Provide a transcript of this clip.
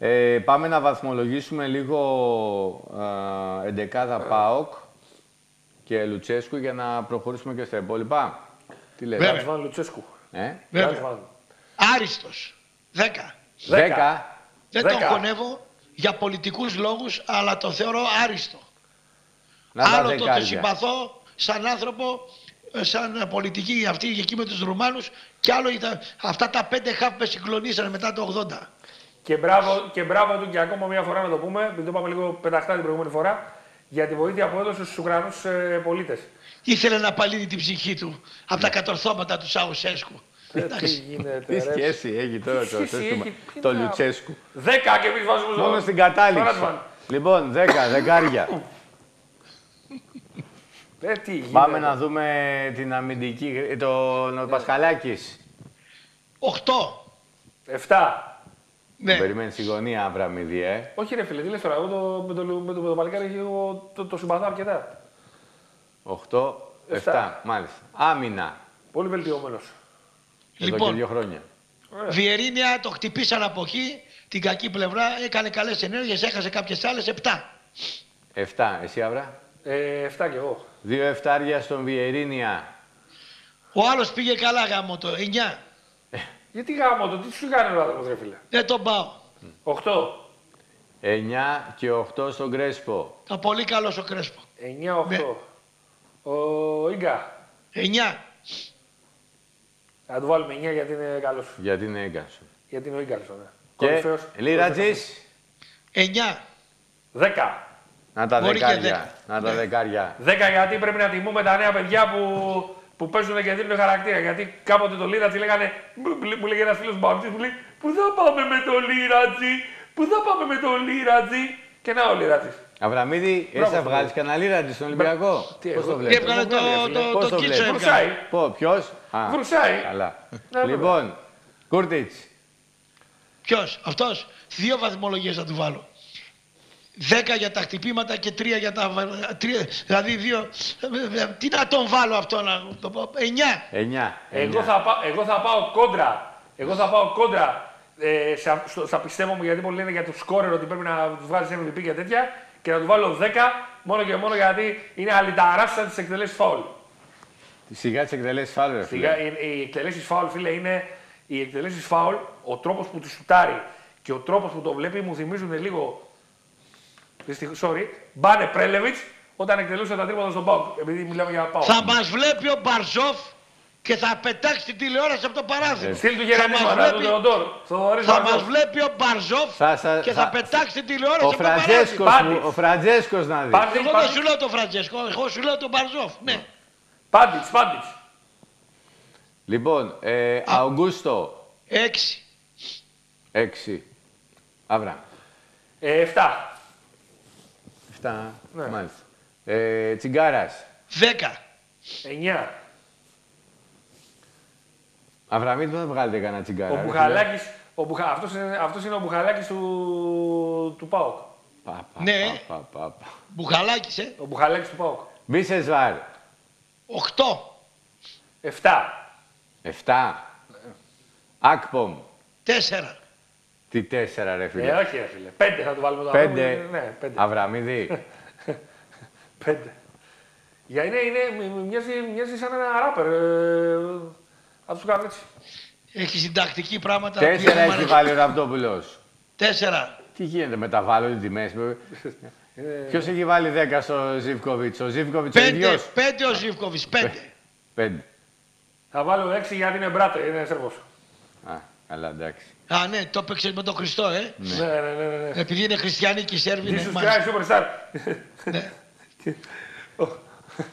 Πάμε να βαθμολογήσουμε λίγο εντεκάδα ΠΑΟΚ και Λουτσέσκου για να προχωρήσουμε και στα υπόλοιπα. Τι λέτε? Βέβαια. Λουτσέσκου. Άριστος. 10. 10. Δεν τον χωνεύω για πολιτικούς λόγους, αλλά το θεωρώ άριστο. Άλλο το συμπαθώ σαν άνθρωπο, σαν πολιτική αυτή εκεί με τους Ρουμάνους, και άλλο αυτά τα 5 χαφ με συγκλονίσανε μετά το 80. Και μπράβο του και ακόμα μια φορά να το πούμε, επειδή το είπαμε λίγο πεταχτά την προηγούμενη φορά, για τη βοήθεια που έδωσε στους Ουκρανούς πολίτες. Ήθελε να παλύνει την ψυχή του από τα κατορθώματα του Σαουσέσκου. Τι γίνεται, τι σχέση έχει τώρα το Λουτσέσκου? 10 και εμείς βάζουμε μόνο στην κατάληξη. Λοιπόν, 10, δεκάρια. Πάμε να δούμε την αμυντική, τον Πασχαλάκης. 8. 7. Ναι. Περιμένει στη γωνία, Αβραμίδη, Όχι ρε φίλε, τι λες τώρα, εγώ με το παλικάρι το συμπαθώ αρκετά. 8, 7, μάλιστα. Άμυνα. Πολύ βελτιωμένος. Λοιπόν, και 2 χρόνια. Βιερίνια το χτυπήσαν από εκεί, την κακή πλευρά, έκανε καλές ενέργειες, έχασε κάποιες άλλες. 7. 7, εσύ Αβρα? 7 κι εγώ. 2 εφτάρια στον Βιερίνια. Ο άλλος πήγε καλά γάμο το 9. Γιατί γάμο το, τι σου κάνει ο άνθρωπος ρε φίλε? Δεν τον πάω. 8. 9 και 8 στον Κρέσπο. Τα πολύ καλός ο Κρέσπο. 9-8. Ναι. Ο Ίγκα. 9. Θα του βάλουμε 9 γιατί είναι καλός. Γιατί είναι Ίγκανσον. Γιατί είναι ο Ίγκανσον, ναι. Και Λίρατζης. 9. 10. Να τα δεκάρια. Να τα δεκάρια. 10 γιατί πρέπει να τιμούμε τα νέα παιδιά που παίζουν και δίνουν χαρακτήρα. Γιατί κάποτε το Λίρατζι λέγανε, μου λέγε ένας φίλος Μπαουτής, μου λέει πού θα πάμε με το Λίρατζι, πού θα πάμε με το Λίρατζι. Και να ο Λίρατζης. Αβραμίδη, εσύ θα βγάλεις κανένα Λίρατζι στον Ολυμπιακό? Πώς το βλέπεις? Έβγαλε το Κίτσο. Βρουσάει. Ποιος? Βρουσάει. Καλά. Λοιπόν, Κούρτιτς. Ποιος? Αυτός. 2 βαθμολογίες θα του βάλω. 10 για τα χτυπήματα και 3 για τα... Δηλαδή 2... Τι να τον βάλω αυτό να το πω? 9. Εγώ θα πάω κόντρα. Στα πιστεύω μου, γιατί πολλοί λένε για τους σκόρερ ότι πρέπει να τους βγάλεις MVP και τέτοια, και να του βάλω 10 μόνο και μόνο γιατί είναι αλυταράς σαν τις εκτελέσεις φάουλ. Σιγά τις εκτελέσεις φάουλ, ρε φίλε. Οι εκτελέσεις φάουλ, φίλε, είναι οι εκτελέσεις φάουλ, ο τρόπος που τις σουτάρει και ο τρόπος που το βλέπει μου θυμίζουν λίγο. Sorry, Μπάνε Πρέλεβιτς όταν εκτελούσε τα τρίποτα στον ΠΑΟΚ. Επειδή μιλάμε για ΠΑΟΚ. Θα μας βλέπει ο Μπαρζόφ και θα πετάξει την τηλεόραση από το παράθυρο. Στείλ του Γερανίσματα, του Θεοντόρ. Θα μας βλέπει ο Μπαρζόφ και θα πετάξει την τηλεόραση από το παράθυρο. Ο Φραντζέσκος να δει. Εγώ δεν σου λέω τον Φραντζέσκο, εγώ σου λέω τον Μπαρζόφ. Ναι. Πάντιτς. Λοιπόν, Αουγκούστο. 6. 6. Αβρά. 7. 7, μάλιστα. Τσιγκάρας. 10. 9. Αβραμίδη, δεν θα βγάλετε κανένα τσιγκάρα. Ο Μπουχαλάκης, αυτός είναι ο Μπουχαλάκης του ΠΑΟΚ. Ναι. Μπουχαλάκης, Ο Μπουχαλάκης του ΠΑΟΚ. Μπίσεσβάρ. 8. 7. 7. Ακπομ. 4. Τι 4 ρε φίλε? Όχι ρε φίλε. 5 θα του βάλουμε τώρα. 5. Ναι, 5. Αβραμίδη. 5. Για μοιάζει σαν ένα ράπερ. Θα τους κάνω έτσι. Έχει συντακτική πράγματα. 4 έχει βάλει ο Ραπτόπουλος. 4. Τι γίνεται, μεταβάλλονται τιμές. Ποιος έχει βάλει 10 στο Ζιβκοβιτς? Ο Ζιβκοβιτς ο ίδιος? 5 ο Ζιβκοβιτς. 5. Θα βάλω 6 γιατί είναι μπράτε, είναι Σέρβος. Α, καλά, εντάξει. Α, ναι, το έπαιξε με τον Χριστό, Ναι. Επειδή είναι χριστιανοί και οι Σέρβοι. Jesus Christ, Superstar. Ναι.